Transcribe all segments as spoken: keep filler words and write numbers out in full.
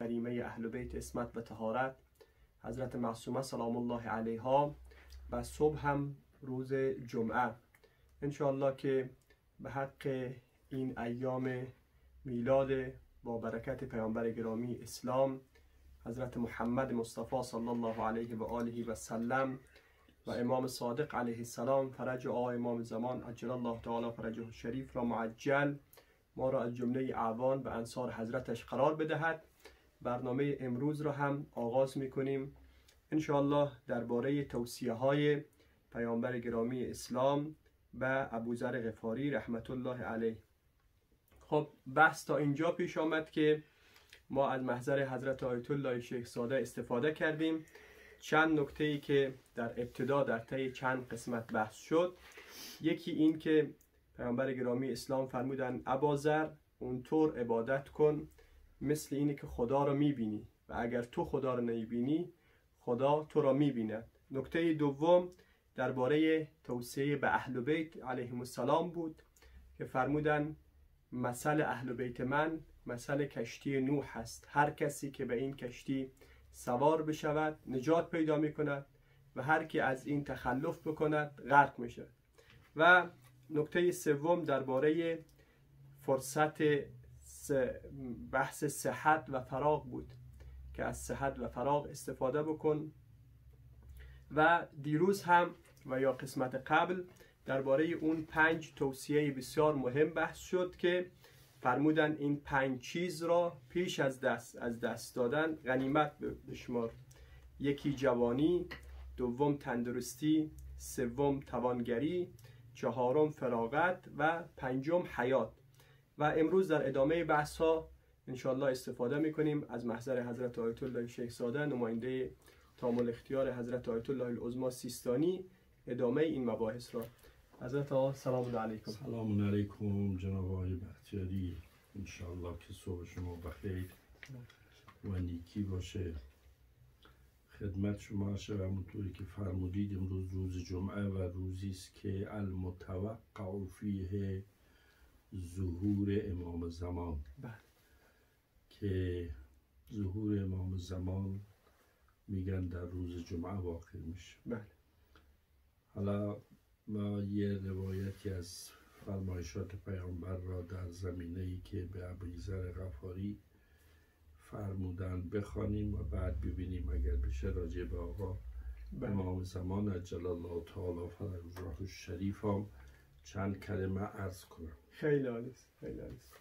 کریمه اهل بیت اسمت و طهارت حضرت معصومه سلام الله علیها و صبح هم روز جمعه انشاءالله که به حق این ایام میلاد با برکت پیامبر گرامی اسلام حضرت محمد مصطفی صلی الله علیه و آله و سلم و امام صادق علیه السلام فرج آقا امام زمان عجل الله تعالی فرجه الشریف را معجل ما را از جمله اعوان و انصار حضرتش قرار بدهد. برنامه امروز را هم آغاز میکنیم انشاءالله درباره توصیه های پیامبر گرامی اسلام و ابوذر غفاری رحمت الله علیه. خب بحث تا اینجا پیش آمد که ما از محضر حضرت آیت الله شیخ زاده استفاده کردیم. چند نکته ای که در ابتدا در طی چند قسمت بحث شد، یکی این که پیامبر گرامی اسلام فرمودن ابوذر اونطور عبادت کن مثل اینی که خدا رو میبینی و اگر تو خدا رو نمیبینی خدا تو را میبیند. نکته دوم درباره توصیه به اهل بیت علیهم السلام بود که فرمودن مثل اهل بیت من مثل کشتی نوح است، هر کسی که به این کشتی سوار بشود نجات پیدا میکند و هر کی از این تخلف بکند غرق میشود. و نکته سوم درباره فرصت بحث صحت و فراغ بود که از صحت و فراغ استفاده بکن. و دیروز هم و یا قسمت قبل درباره اون پنج توصیه بسیار مهم بحث شد که فرمودن این پنج چیز را پیش از دست از دست دادن غنیمت بشمار. یکی جوانی، دوم تندرستی، سوم توانگری، چهارم فراغت و پنجم حیات. و امروز در ادامه بحث ها انشاءالله استفاده میکنیم از محضر حضرت آیت الله شیخ زاده نماینده تام الاختیار حضرت آیت الله العظمی سیستانی ادامه این مباحث را. حضرت آقا سلام علیکم. سلام علیکم جناب آقای بختیاری، انشاءالله که صبح شما بخیر و نیکی باشه. خدمت شما شد همونطوری که فرمودید امروز روز جمعه و روزی است که المتوقع فیه ظهور امام زمان، بله. که ظهور امام زمان میگن در روز جمعه واقع میشه. بله. حالا ما یه روایتی از فرمایشات پیامبر را در زمینه‌ای که به ابوذر غفاری فرمودن بخوانیم و بعد ببینیم اگر بشه راجع به آقا بله. امام زمان عجل الله تعالی فرجه الشریف هم چند کلمه عرض کنم. خیلی عالی است. خیلی عالی است.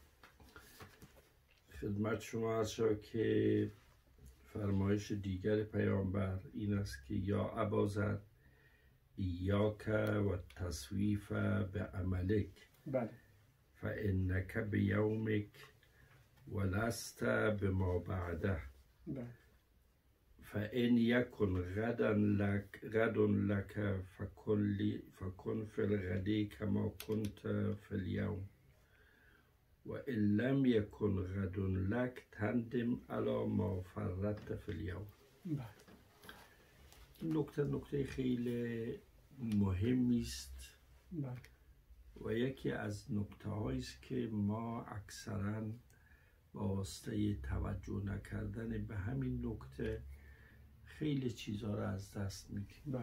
خدمت شما عرض شد که فرمایش دیگر پیامبر این است که یا ابوذر ایاک و تصویف به عملک بله. فانک بیومک ولست بما بعده بله. فان یکن غدا لک غد لک فکن فکن فی الغد کما کنت فی اليوم و ان لم یکن غد لک تندم علی ما فرطت فی اليوم. بله. این نکته نکته خیلی مهمی است بله. و یکی از نکته هایی است که ما اکثرا با واسطه توجه نکردن به همین نکته خیلی چیزها را از دست میدیم. بله.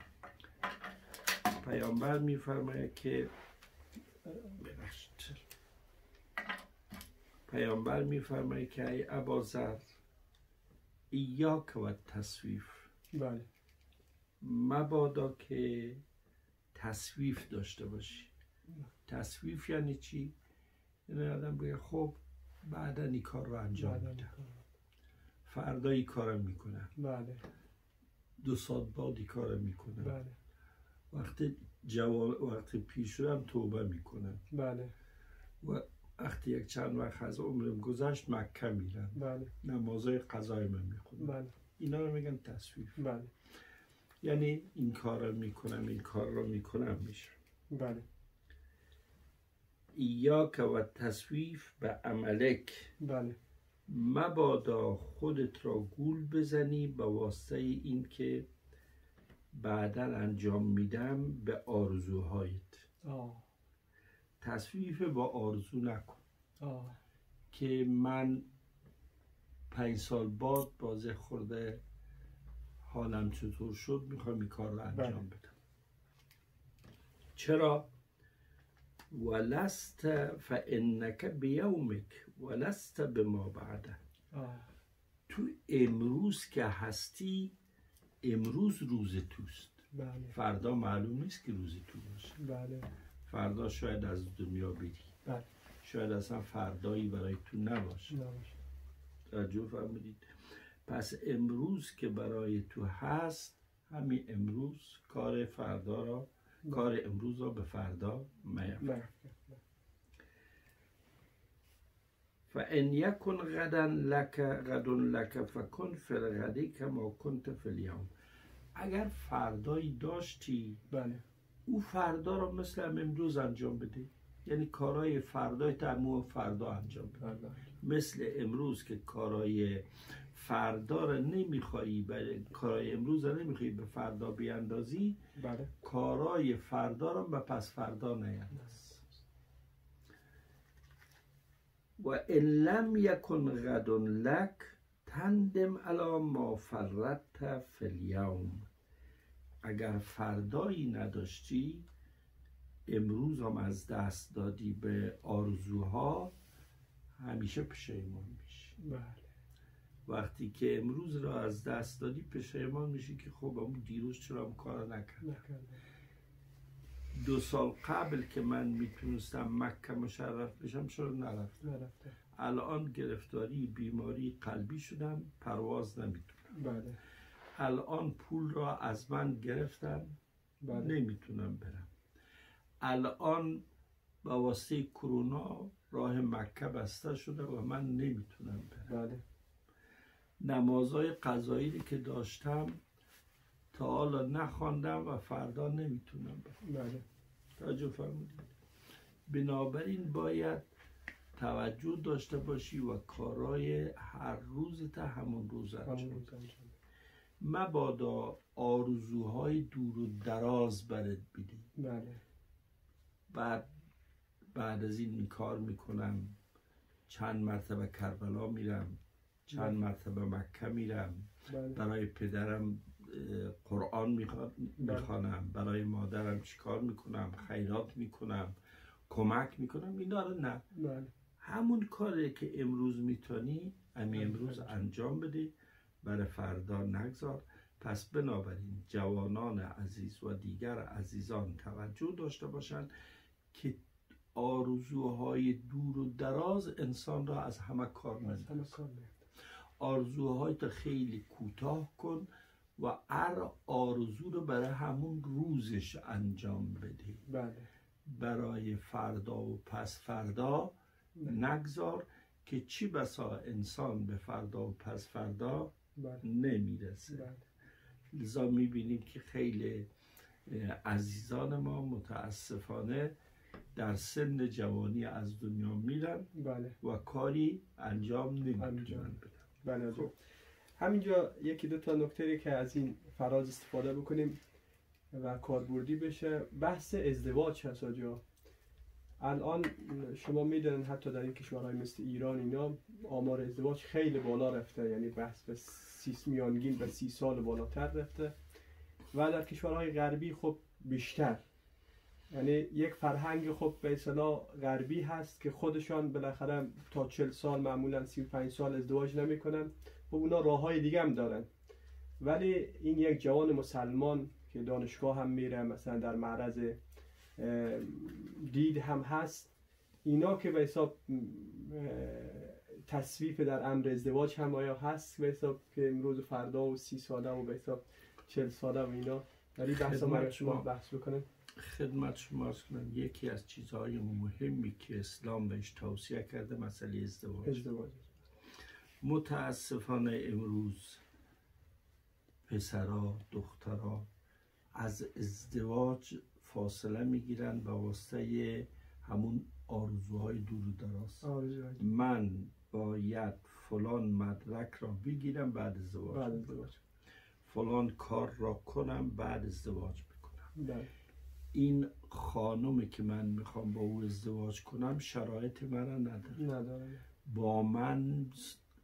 پیامبر میفرماید که ببخشید پیامبر میفرماید که ای ابوذر ایاک و تصویف، بله. مبادا که تصویف داشته باشی. تصویف یعنی چی؟ یعنی آدم بگه خب بعدا این کار رو انجام میدم، فردا این کار رو میکنم، بله. دو ساعت بعد این کار رو میکنم، بله. وقتی جواب وقتی پیش شدم توبه میکنم، بله. و وقتی یک چند وقت از عمرم گذشت مکه میرم، بله. نمازهای قضای من میخونم. بله. اینا رو میگن تصویف. بله. یعنی این کار رو میکنم این کار رو میکنم میشه. بله. ایاک و تصویف به عملک، بله. مبادا خودت را گول بزنی به واسطه این که بعدا انجام میدم به آرزوهایت. آه. تصویف با آرزو نکن. آه. که من پنج سال بعد بازه خورده حالم چطور شد میخوام این کار رو انجام بدم. چرا؟ ولست فانک بیومک ولست بما بعده. تو امروز که هستی، امروز روز توست. بله. فردا معلوم نیست که روز تو باشه. بله. فردا شاید از دنیا بری. بله. شاید اصلا فردایی برای تو نباشه. نباشه. توجه فرمودید؟ پس امروز که برای تو هست، همین امروز کار فردا را بله. کار امروز را به فردا میفرد. فان یکن غدا لک غد لک فکن فی الغد کما کنت فی الیوم. اگر فردایی داشتی، بله، او فردا را مثل امروز انجام بده. یعنی کارهای فردای تمام فردا انجام بده. بله. مثل امروز که کارهای فردا را نمیخوایی، برای کارهای امروز را نمیخوایی به فردا بیاندازی، بله، کارهای فردا را به پس فردا نینداز. و ان لم یکن غد لک تندم علی ما فرطت فی الیوم. اگر فردایی نداشتی، امروز هم از دست دادی به آرزوها، همیشه پشیمان میشی. بله. وقتی که امروز را از دست دادی پشیمان میشی که خب اون دیروز چرا هم کار نکردم. دو سال قبل که من میتونستم مکه مشرف بشم چرا نرفتم؟ نرفتم. الان گرفتاری بیماری قلبی شدم، پرواز نمیتونم. بله. الان پول را از من گرفتن، بله. نمیتونم برم. الان با واسطه کرونا راه مکه بسته شده و من نمیتونم برم. بله. نمازهای قضایی که داشتم تا حالا نخواندم و فردا نمیتونم برم. بله. توجه فرمودید؟ بنابراین باید توجه داشته باشی و کارهای هر روز تا همون روز انجام. مبادا آرزوهای دور و دراز برات بیدی. بله. بعد بعد از این این کار میکنم، چند مرتبه کربلا میرم، چند بله. مرتبه مکه میرم، بله. برای پدرم قرآن میخوانم، بله. برای مادرم چیکار میکنم، خیرات میکنم، کمک میکنم. اینا رو نه. بله. همون کاری که امروز میتونی همین امروز انجام بده، برای فردا نگذار. پس بنابراین جوانان عزیز و دیگر عزیزان توجه داشته باشند که آرزوهای دور و دراز انسان را از همه کار نندازد. آرزوهای تا خیلی کوتاه کن و هر آرزو رو برای همون روزش انجام بده. بله. برای فردا و پس فردا نگذار که چی بسا انسان به فردا و پس فردا بله. نمیرسه. بله. لذا میبینیم که خیلی عزیزان ما متاسفانه در سن جوانی از دنیا میرن. بله. و کاری انجام نمیتونن بدن. بله. خب همینجا یکی دو تا نکته که از این فراز استفاده بکنیم و کاربردی بشه، بحث ازدواج هست. آجا الان شما میدونن حتی در این کشورهای مثل ایران اینا آمار ازدواج خیلی بالا رفته، یعنی بحث به سی میانگین به سی سال بالاتر رفته و در کشورهای غربی خب بیشتر. یعنی یک فرهنگ خب به اصطلاح غربی هست که خودشان بالاخره تا چهل سال معمولا سی و پنج سال ازدواج نمیکنن. خب اونا راههای دیگه هم دارن، ولی این یک جوان مسلمان که دانشگاه هم میره، مثلا در معرض دید هم هست، اینا که به حساب تصویف در امر ازدواج هم آیا هست به حساب که امروز فردا و سی ساله و به حساب چهل ساله و اینا در این بحث ما شما بحث بکنن؟ خدمت شما عرض کنم یکی از چیزهای مهمی که اسلام بهش توصیه کرده مسئله ازدواج. ازدواج متاسفانه امروز پسرها دخترها از ازدواج فاصله میگیرن به واسطه همون آرزوهای دور و دراز. آرزوهای. من باید فلان مدرک را بگیرم بعد ازدواج, بعد ازدواج. فلان کار را کنم بعد ازدواج بکنم. بله. این خانومی که من میخوام با او ازدواج کنم شرایط من را نداره. نداره. با من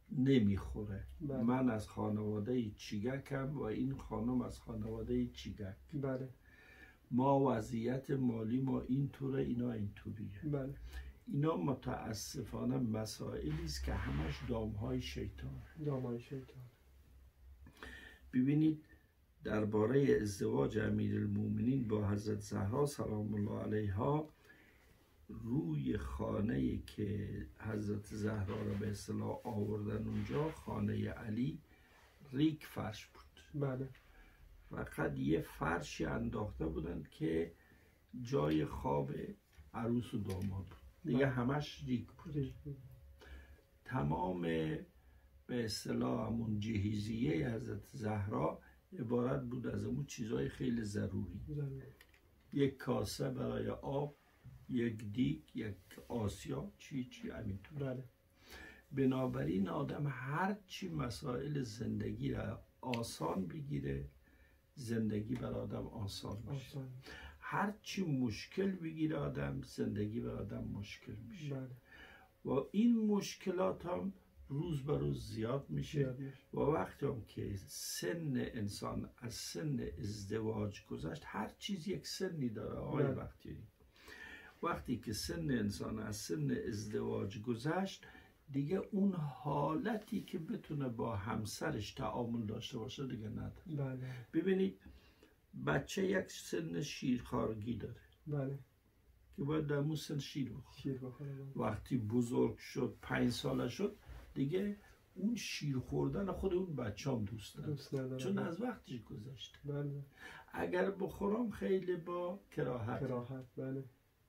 نمیخوره. بله. من از خانواده چیگکم و این خانم از خانواده چیگک. بله. ما وضعیت مالی ما اینطوره، اینا اینطوریه. بله. اینا متاسفانه مسائلی است که همش دامهای شیطان. دامهای شیطان. ببینید درباره ازدواج امیرالمومنین با حضرت زهرا سلام الله علیها، روی خانه که حضرت زهرا را به اصطلاح آوردن اونجا، خانه علی، ریک فرش بود. بله. فقط یه فرشی انداخته بودن که جای خواب عروس و داماد بود، دیگه بله. همش ریک بود. ریک بود. تمام به اصطلاح همون جهیزیه حضرت زهرا عبارت بود از همون چیزهای خیلی ضروری. ضروری. یک کاسه برای آب، یک دیگ، یک آسیا، چی چی همینطور. بله. بنابراین آدم هر چی مسائل زندگی را آسان بگیره، زندگی بر آدم آسان میشه. آسان. هر چی مشکل بگیره آدم، زندگی بر آدم مشکل میشه. بله. و این مشکلات هم روز به روز زیاد میشه. زیاد میشه. و وقتی هم که سن انسان از سن ازدواج گذشت، هر چیز یک سنی داره آقای بله. وقتی وقتی که سن انسان از سن ازدواج گذشت، دیگه اون حالتی که بتونه با همسرش تعامل داشته باشه دیگه نداره. بله. ببینید بچه یک سن شیرخوارگی داره. بله. که باید در اون سن شیر بخوره. شیر بخوره. وقتی بزرگ شد، پنج ساله شد، دیگه اون شیر خوردن خود اون بچه هم دوست نداره. دوست نداره. چون از وقتش گذشته. بله. اگر بخورم خیلی با کراهت. کراهت. بله.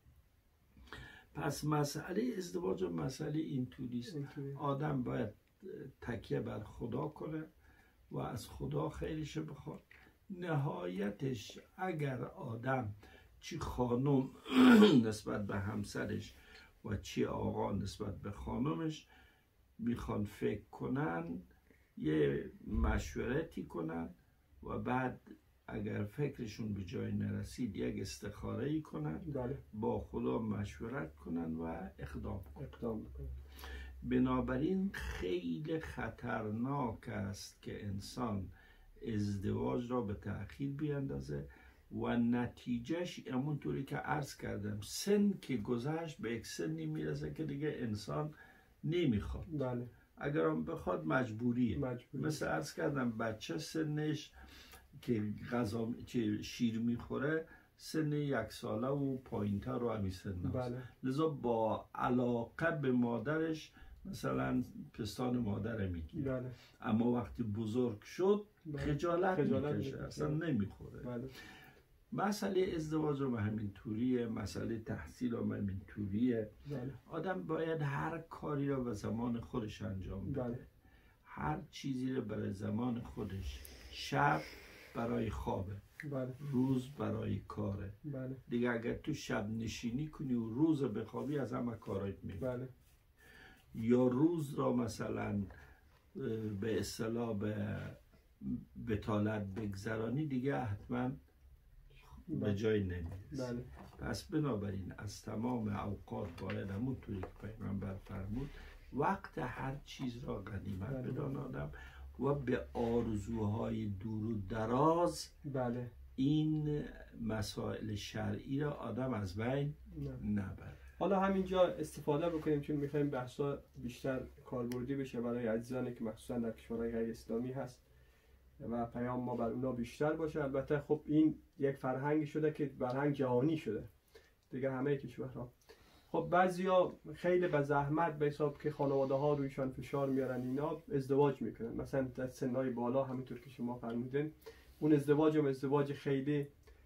پس مسئله ازدواج و مسئله اینطوری است. اینطوری. آدم باید تکیه بر خدا کنه و از خدا خیرش بخواد. نهایتش اگر آدم چی خانم نسبت به همسرش و چی آقا نسبت به خانمش میخوان فکر کنن، یه مشورتی کنن و بعد اگر فکرشون به جای نرسید یک استخاره ای کنن. بله. با خدا مشورت کنن و اقدام کنن. اقدام کنن. بنابراین خیلی خطرناک است که انسان ازدواج را به تأخیر بیندازه و نتیجهش همونطوری که عرض کردم، سن که گذشت به یک سنی میرسه که دیگه انسان نمیخواد. بله. اگر هم بخواد مجبوریه. مجبوری. مثل عرض کردم بچه سنش که غذا که شیر میخوره سن یک ساله و پایینتر رو همی سن هست. بله. لذا با علاقه به مادرش مثلا پستان مادر میگیره. بله. اما وقتی بزرگ شد بله. خجالت, خجالت میکشه، میکشه. اصلا نمیخوره. بله. مسئله ازدواج هم همین طوریه، مسئله تحصیل هم همین طوریه. بله. آدم باید هر کاری را به زمان خودش انجام بده. بله. هر چیزی را برای زمان خودش. شب برای خوابه، بله. روز برای کاره. بله. دیگه اگر تو شب نشینی کنی و روز بخوابی از همه کارایت میری. بله. یا روز را مثلا به اصطلاح به بتالت بگذرانی، دیگه حتما به جای نمیرسی. بله. پس بنابراین از تمام اوقات باید همونطوری که پیغمبر فرمود وقت هر چیز را غنیمت بله. بدان آدم و به آرزوهای دور و دراز. بله. این مسائل شرعی را آدم از بین نبره. حالا همینجا استفاده بکنیم چون میخوایم بحثا بیشتر کاربردی بشه برای عزیزانی که مخصوصا در کشورهای غیر اسلامی هست و پیام ما بر اونا بیشتر باشه. البته خب این یک فرهنگی شده که فرهنگ جهانی شده دیگه، همه کشورها. خب بعضیا خیلی به زحمت به حساب که خانواده ها رویشان فشار میارن اینا ازدواج میکنن، مثلا در سنهای بالا همینطور که شما فرمودین. اون ازدواج هم ازدواج خیلی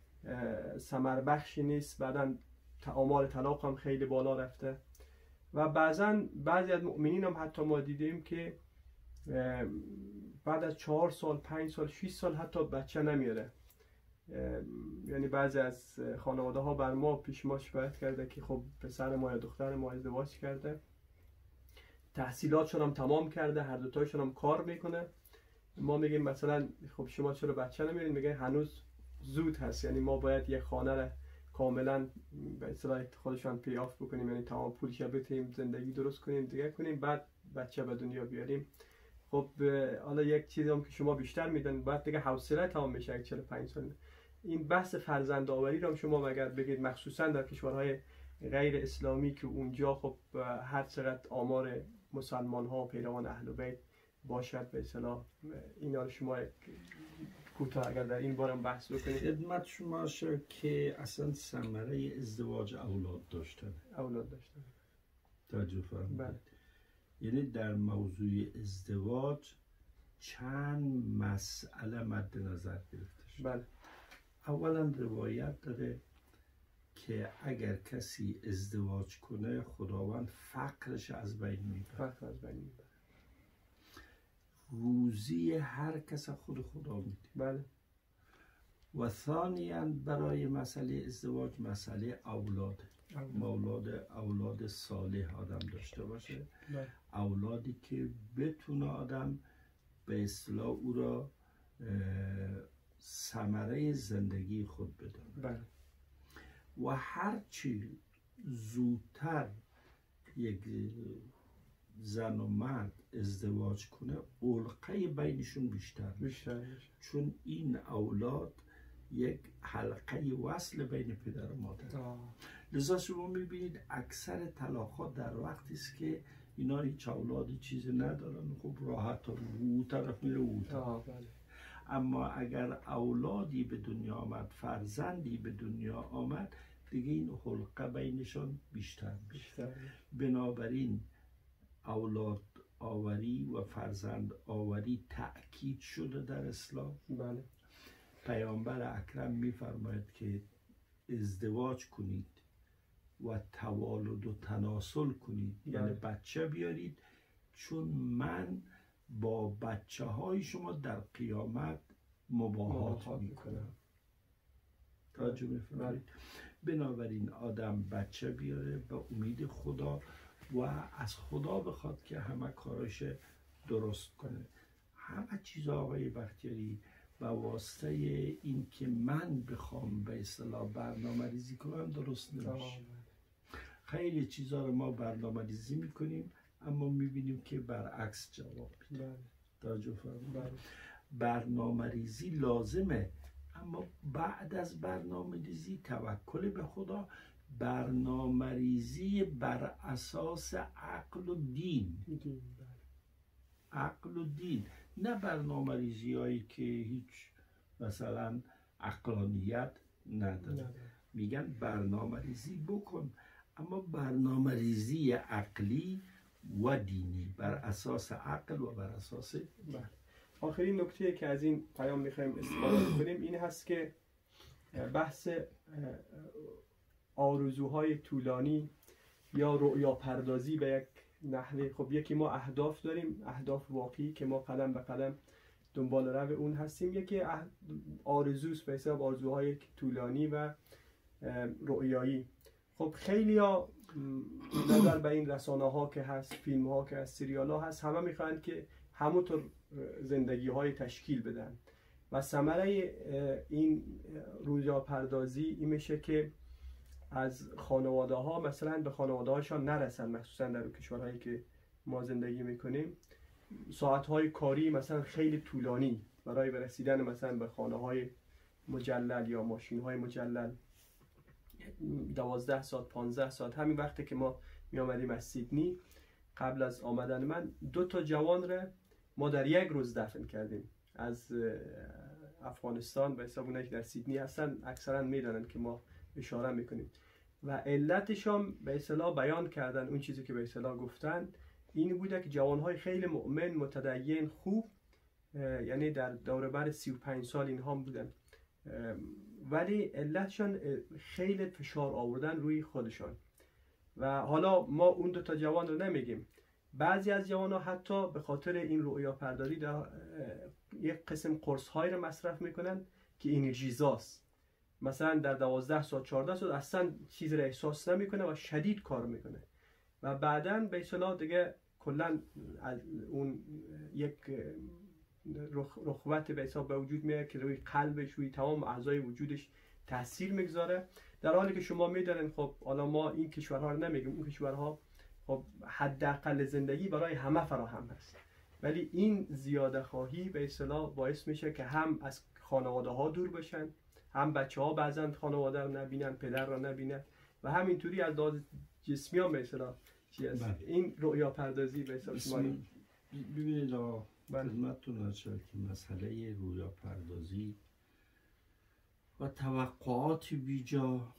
ثمر بخشی نیست، بعدن آمار طلاق هم خیلی بالا رفته و بعضا بعضی از مؤمنین هم حتی ما دیدیم که بعد از چهار سال، پنج سال، شش سال حتی بچه نمیاره. یعنی بعضی از خانواده ها بر ما پیش ما شکایت کرده که خب پسر ما یا دختر ما ازدواج کرده، تحصیلاتشون هم تمام کرده، هر دوتایشون هم کار میکنه. ما میگیم مثلا خب شما چرا بچه نمیارین؟ میگه هنوز زود هست، یعنی ما باید یک خانه را کاملا به اصطلاح خودشان پیاف بکنیم، یعنی تمام پولش بتیم، زندگی درست کنیم، دیگه کنیم، بعد بچه به دنیا بیاریم. خب حالا یک چیزی هم که شما بیشتر میدن، بعد دیگه حوصله تمام میشه چهل و پنج سال. این بحث فرزند آوری رو شما اگر بگید مخصوصا در کشورهای غیر اسلامی که اونجا خب هر چقدر آمار مسلمان ها و پیروان اهل بیت باشد به اصطلاح، اینا رو شما کوتاه اگر در این بارم بحث بکنید. خدمت شما شد که اصلا ثمره ازدواج اولاد داشتن اولاد داشتن توجه فرمودید. بله. یعنی در موضوع ازدواج چند مسئله مد نظر گرفته شد. بله. اولا روایت داره که اگر کسی ازدواج کنه خداوند فقرش از بین میبره. فقر از بین میبره. روزی هر کس خود خدا میده. بله. و ثانیاً برای مسئله ازدواج مسئله اولاده. اولاد اولاد صالح آدم داشته باشه. بله. اولادی که بتونه آدم به اصطلاح او را ثمره زندگی خود بدونه. بله. و هرچی زودتر یک زن و مرد ازدواج کنه علقه بینشون بیشتر بیشتر میشه، چون این اولاد یک حلقه وصل بین پدر و مادر. آه. لذا شما میبینید اکثر طلاقات در وقتی است که اینا هیچ اولادی چیزی ندارن، خب راحت او طرف میره او طرف. بله. اما اگر اولادی به دنیا آمد، فرزندی به دنیا آمد، دیگه این حلقه بینشان بیشتر بیشتر میشه. بنابراین اولاد آوری و فرزند آوری تأکید شده در اسلام. بله. پیامبر اکرم میفرماید که ازدواج کنید و توالد و تناسل کنید، بله. یعنی بچه بیارید، چون من با بچه های شما در قیامت مباهات میکنم. توجه میفرمایید. بنابراین آدم بچه بیاره به امید خدا و از خدا بخواد که همه کاراش درست کنه. همه چیز آقای بختیاری به واسطه این که من بخوام به اصطلاح برنامه ریزی کنم درست نمیشه. خیلی چیزا رو ما برنامه ریزی میکنیم اما میبینیم که برعکس جواب میده. توجه فرمایید. برنامه ریزی لازمه، اما بعد از برنامه ریزی توکل به خدا، برنامه ریزی بر اساس عقل و دین. عقل و دین، نه برنامه ریزی هایی که هیچ مثلا عقلانیت نداره. میگن برنامه ریزی بکن، اما برنامه ریزی عقلی و دینی بر اساس عقل و بر اساس دین. آخرین نکته که از این پیام میخوایم استفاده کنیم این هست که بحث آرزوهای طولانی یا رؤیا پردازی به یک نحوه. خب یکی ما اهداف داریم، اهداف واقعی که ما قدم به قدم دنبال رو اون هستیم. یکی آرزوست به حساب آرزوهای طولانی و رؤیایی. خب خیلی ها نظر به این رسانه ها که هست، فیلم ها که هست، سریال ها هست، همه میخواهند که همونطور زندگی های تشکیل بدن و ثمره این رؤیا پردازی این میشه که از خانواده ها مثلا به خانواده هاشان نرسن، مخصوصا در کشورهایی که ما زندگی میکنیم. ساعت های کاری مثلا خیلی طولانی برای برسیدن مثلا به خانه های مجلل یا ماشین های مجلل، دوازده ساعت پانزده ساعت. همین وقتی که ما می آمدیم از سیدنی، قبل از آمدن من دو تا جوان را ما در یک روز دفن کردیم از افغانستان. به حساب اونایی که در سیدنی هستن اکثرا میدونن که ما اشاره میکنیم و علتش هم به اصطلاح بیان کردن. اون چیزی که به اصطلاح گفتن این بوده که جوانهای خیلی مؤمن، متدین، خوب، یعنی در دوره بر سی و پنج سال اینها بودن، ولی علتشان خیلی فشار آوردن روی خودشان. و حالا ما اون دو تا جوان رو نمیگیم، بعضی از جوان ها حتی به خاطر این رؤیا پردازی یک قسم قرص های رو مصرف میکنن که انرژیزاست. مثلا در دوازده ساعت چهارده ساعت اصلا چیز رو احساس نمیکنه و شدید کار میکنه و بعداً به اصطلاح دیگه کلا از اون یک رخوت به حساب به وجود میاد که روی قلبش، روی تمام اعضای وجودش تاثیر میگذاره. در حالی که شما میدونن خب حالا ما این کشورها رو نمیگیم، اون کشورها خب حداقل زندگی برای همه فراهم هست، ولی این زیاده خواهی به اصطلاح باعث میشه که هم از خانواده ها دور بشن، هم بچه ها بعضا خانواده رو نبینن، پدر رو نبینن، و همینطوری از لحاظ جسمی هم به اصطلاح چی هست. این رؤیا پردازی به اصطلاح شما ببینید آقا خدمتتون هست که مسئله رویا پردازی و توقعات بیجا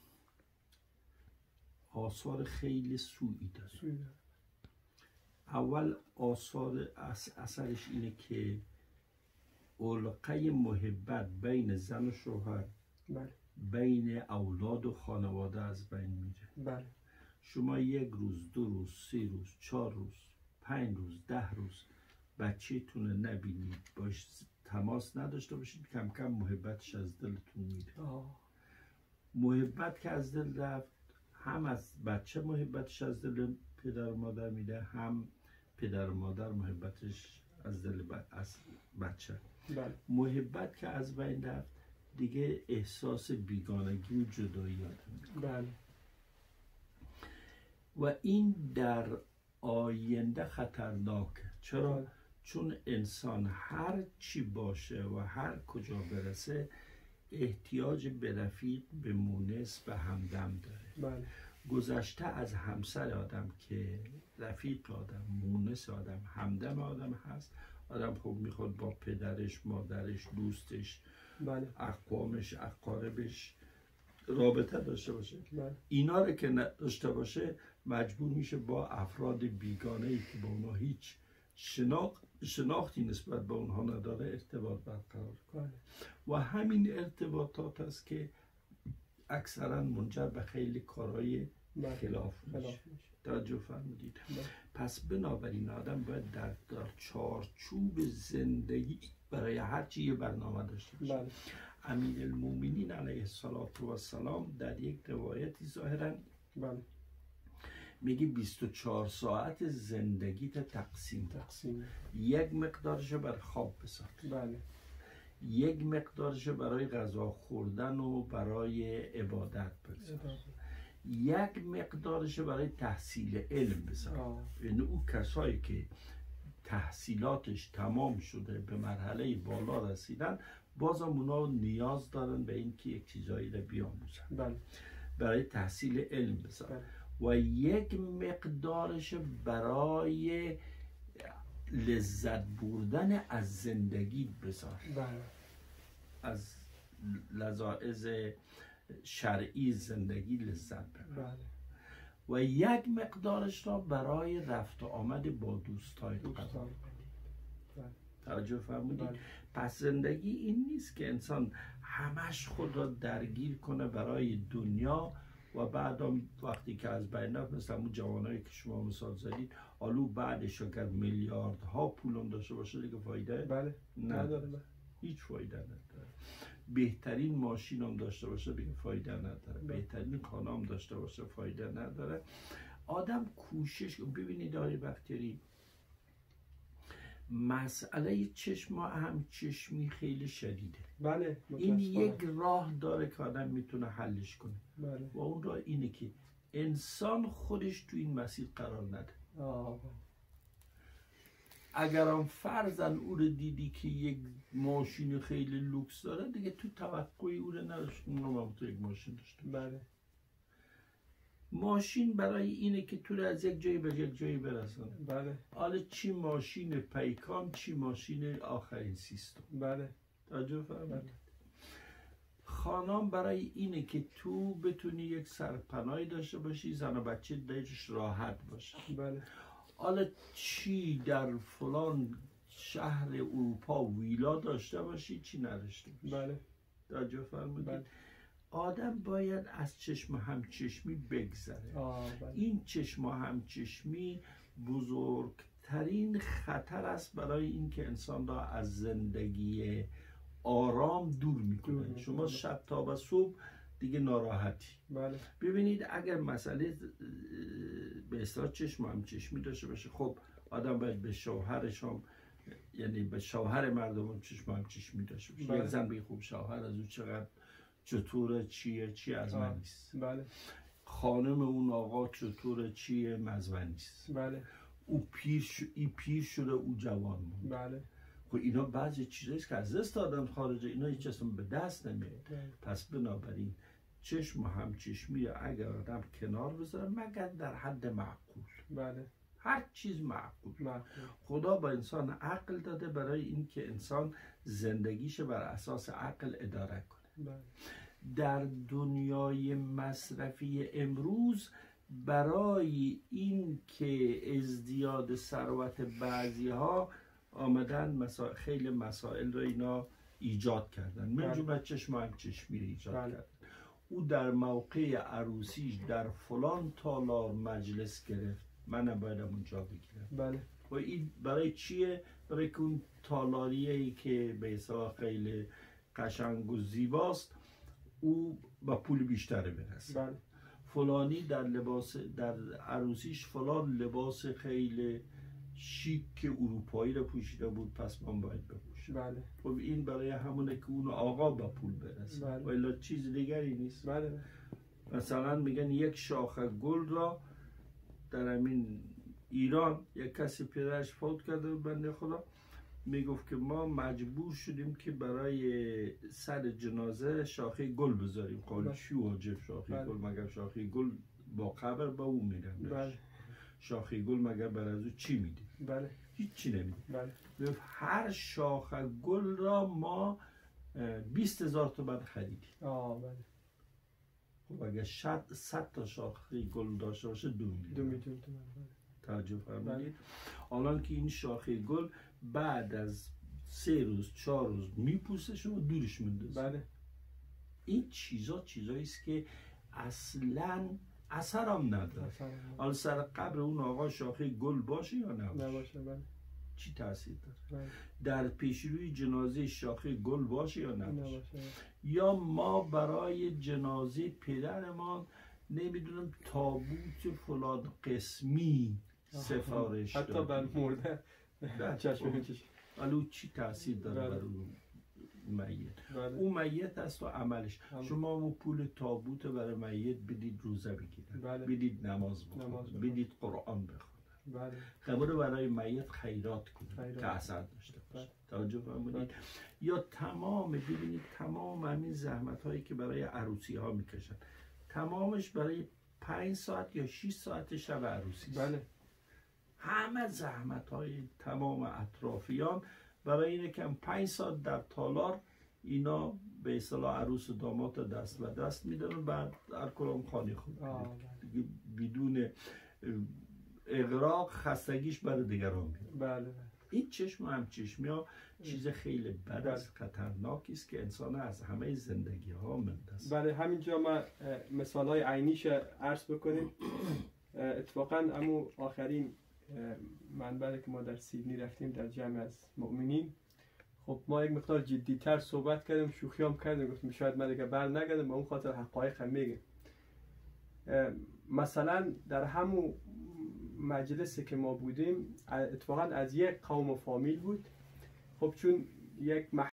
آثار خیلی سوئی داره. اول آثار اثرش اینه که علقه محبت بین زن و شوهر، بله، بین اولاد و خانواده از بین میره. بله. شما یک روز، دو روز، سه روز، چهار روز، پنج روز، ده روز بچه تونه نبینید، باش تماس نداشته باشید، کم کم محبتش از دلتون میره. آه. محبت که از دل رفت، هم از بچه محبتش از دل پدر و مادر میره، هم پدر و مادر محبتش از دل ب... از بچه. بله. محبت که از بین رفت دیگه احساس بیگانگی و جدایی آدم. بله. و این در آینده خطرناکه. چرا؟ بله. چون انسان هر چی باشه و هر کجا برسه احتیاج به رفیق، به مونس، به همدم داره. بله. گذشته از همسر آدم که رفیق آدم، مونس آدم، همدم آدم هست، آدم خوب میخواد با پدرش، مادرش، دوستش، بله، اقوامش، اقاربش رابطه داشته باشه. بله. اینا رو که نداشته باشه مجبور میشه با افراد بیگانه ای که با اونها هیچ شناخت شناختی نسبت به اونها نداره ارتباط برقرار کنه. و همین ارتباطات است که اکثرا منجر به خیلی کارهای خلاف میشه. توجه فرمودید؟ پس بنابراین آدم باید در, در چارچوب زندگی برای هر چی یه برنامه داشته باشه. بله. امیر المومنین علیه السلام در یک روایتی ظاهرا بله میگه بیست و چهار ساعت زندگیت تقسیم تقسیم یک مقدارش بر خواب بذار، بله، یک مقدارش برای غذا خوردن و برای عبادت بذار، یک مقدارش برای تحصیل علم بذار. یعنی او کسایی که تحصیلاتش تمام شده به مرحله بالا رسیدن، بازم اونا نیاز دارن به این که یک چیزایی رو بیاموزن. بله. برای تحصیل علم بذار. بله. و یک مقدارش برای لذت بردن از زندگی بذار. بله. از لذاذ شرعی زندگی لذت ببر. بله. و یک مقدارش را برای رفت و آمد با دوستای قرار بدید. توجه فرمودید؟ بله. پس زندگی این نیست که انسان همش خود را درگیر کنه برای دنیا و بعدم وقتی که از بین رفت، مثل اون جوانایی که شما مثال زدید، آلو بعدش اگر میلیاردها پولم داشته باشه دیگه فایده بله نداره. بله. هیچ فایده نداره. بهترین ماشین هم داشته باشه دیگه فایده نداره. بله. بهترین خانه هم داشته باشه فایده نداره. آدم کوشش، ببینید آقای بختیاری، مسئله چشم و هم چشمی خیلی شدیده. بله. این یک راه داره که آدم میتونه حلش کنه. بله. و اون راه اینه که انسان خودش تو این مسیر قرار نده. آه. اگر هم فرضاً او رو دیدی که یک ماشین خیلی لوکس داره، دیگه تو توقعی او رو نداشت اون رو تو یک ماشین داشته. بله. ماشین برای اینه که تو رو از یک جایی به یک جایی برسونه. بله. حالا چی ماشین پیکان، چی ماشین آخرین سیستم. بله. توجه فرمودید؟ خانم برای اینه که تو بتونی یک سرپناهی داشته باشی، زن و بچه دلش راحت باشه. بله. حالا چی در فلان شهر اروپا ویلا داشته باشی، چی نداشته باشی. بله. توجه فرمودید؟ بله. آدم باید از چشم همچشمی بگذره. بله. این چشم همچشمی بزرگترین خطر است برای اینکه انسان را از زندگی آرام دور میکنه. شما شب تا به صبح دیگه ناراحتی. بله. ببینید اگر مسئله به اصطلاح چشم همچشمی داشته باشه، خب آدم باید به شوهرش هم، یعنی به شوهر مردم هم چشم همچشمی داشته باشه. بله. یک زن بگه خوب شوهر از او چقدر چطوره، چیه، چی از من نیست. بله. خانم اون آقا چطوره، چیه، مزونیست. بله. او پیر ش... ای پیر شده، او جوان بود. بله. خب اینا بعضی چیزاییست که از دست دادن خارجه، اینا هیچ اصلا به دست نمیاد. پس بنابراین چشم و همچشمی اگر آدم کنار بذاره مگر در حد معقول. بله. هر چیز معقول. معقول. خدا با انسان عقل داده برای اینکه انسان زندگیش بر اساس عقل اداره کنه. بله. در دنیای مصرفی امروز برای این که ازدیاد ثروت بعضی ها آمدن مسائل، خیلی مسائل رو اینا ایجاد کردن. من جمله چشم هم چشمی رو ایجاد بله. کردن. او در موقع عروسیش در فلان تالار مجلس گرفت، منم بایدم اونجا بگیرم. بله. و این برای چیه؟ برای که اون تالاریه‌ای که به حساب خیلی قشنگ و زیباست او با پول بیشتره برسه. بله. فلانی در لباس در عروسیش فلان لباس خیلی شیک اروپایی رو پوشیده بود، پس من باید بپوشم. بله. خب این برای همونه که اون آقا با پول برسه. بله. ولی چیز دیگری نیست. بله. مثلا میگن یک شاخه گل را در همین ایران یک کسی پدرش فوت کرده بود بنده خدا، میگفت که ما مجبور شدیم که برای سر جنازه شاخه گل بذاریم. قال چی واجب شاخه بله. گل؟ مگر شاخه گل با قبر با اون میرن؟ بله. شاخه گل مگر بر از او چی میدی؟ بله. هیچی نمیدی. بله. هر شاخه گل را ما بیست هزار تومان خریدیم. آه بله. خب اگر صد تا شاخه گل داشته باشه دو میلیون. دو میلیون تومان. توجه فرمودید؟ الان که این شاخه گل بعد از سه روز چهار روز میپوسه و دورش میندازه. بله. این چیزا چیزایی است که اصلا اثر هم نداره. حالا سر قبر اون آقا شاخه گل باشه یا نباشه؟ نباشه. بله. چی تاثیر داره؟ بله. در پیشروی جنازه شاخه گل باشه یا نباشه؟ نباشه. یا ما برای جنازه پدرمان نمیدونم تابوت فلان قسمی سفارش حتی بر مرده چشم میکشه. الو چی تاثیر داره بر اون میت؟ بله. اون میت است و عملش. هم. شما اون پول تابوت برای میت بدید روزه بگیرن. بله. بدید نماز بخونن، بدید قرآن بخونن. بله. قبول برای میت خیرات کنید خیرات. که اثر داشته باشه. بله. توجه فرمودید؟ بله. یا تمام ببینید تمام همین زحمت هایی که برای عروسی ها میکشن تمامش برای پنج ساعت یا شش ساعت شب عروسی است. بله. همه زحمت های تمام اطرافیان برای اینه که پنج ساعت در تالار اینا به اصطلاح عروس و داماد دست و دست میدن، بعد هر کلام خانه خود دیگه بدون اغراق خستگیش برای دیگران میاد. بله. این چشم و همچشمی ها چیز خیلی بد است، خطرناکی است که انسان از همه زندگی ها مندست. بله. همینجا ما مثال های عینیش عرض بکنیم. اتفاقا امو آخرین منبعی که ما در سیدنی رفتیم در جمع از مؤمنین، خب ما یک مقدار جدیتر صحبت کردیم، شوخی هم کردیم، گفتیم شاید من دیگه بر نگردم با اون خاطر حقایق هم میگم. مثلا در همون مجلسی که ما بودیم اتفاقا از یک قوم و فامیل بود. خب چون یک